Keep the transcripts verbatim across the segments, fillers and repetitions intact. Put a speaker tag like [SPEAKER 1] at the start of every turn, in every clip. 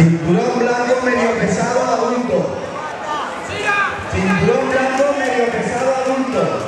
[SPEAKER 1] Cinturón blanco medio pesado adulto. Cinturón blanco medio pesado adulto.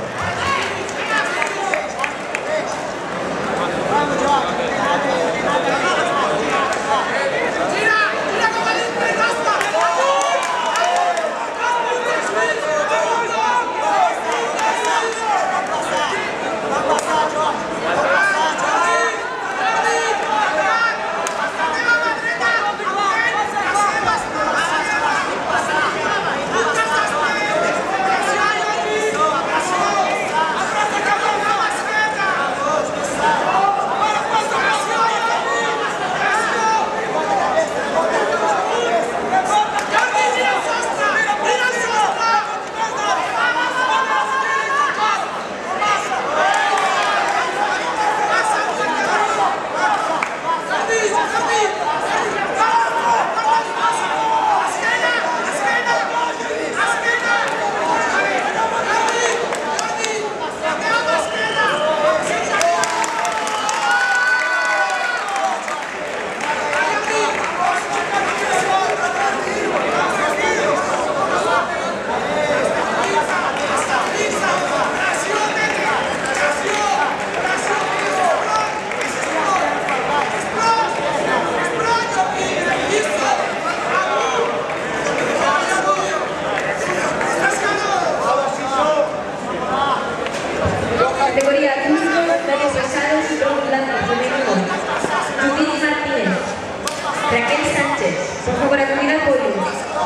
[SPEAKER 2] Categoría adulto, medio pesado, cinturón blanco femenino. Judith Martínez, Raquel Sánchez, por favor acudir al podio.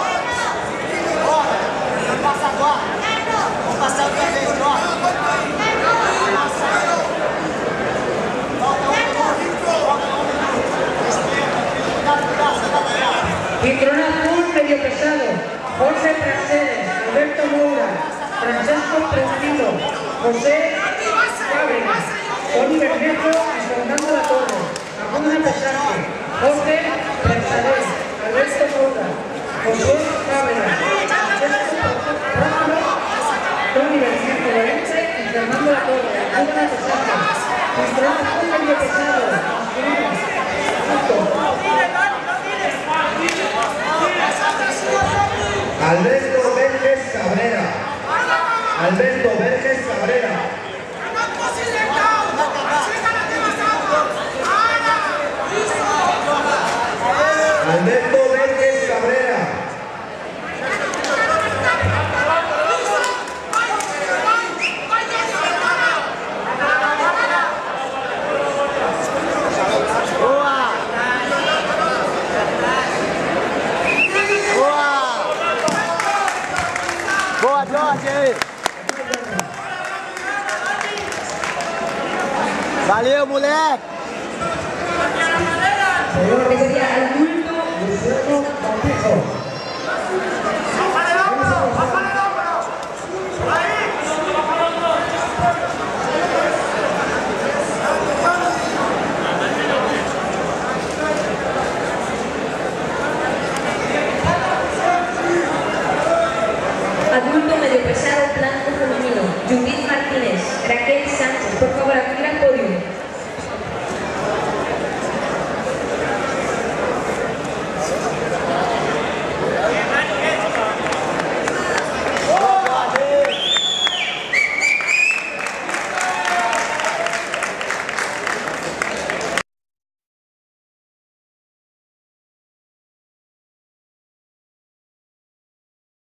[SPEAKER 3] Cinturón azul medio pesado, Jorge Praxedes, Alberto Moura, Francesco Prestino, José Fábregas, Oliver Neto y Fernando La Torre. Acudan a pesarse, Jorge Praxedes, Alberto Moura, José Fábregas, Francesco Prestino, Oliver Neto y Fernando La Torre. Acudan a pesarse. Cinturón azul medio pesado,
[SPEAKER 1] Alberto Verges Cabrera. Alberto Verges Cabrera. Alberto Verges Cabrera.
[SPEAKER 4] Boa, Jorge! Valeu, moleque!
[SPEAKER 2] Categoría adulto,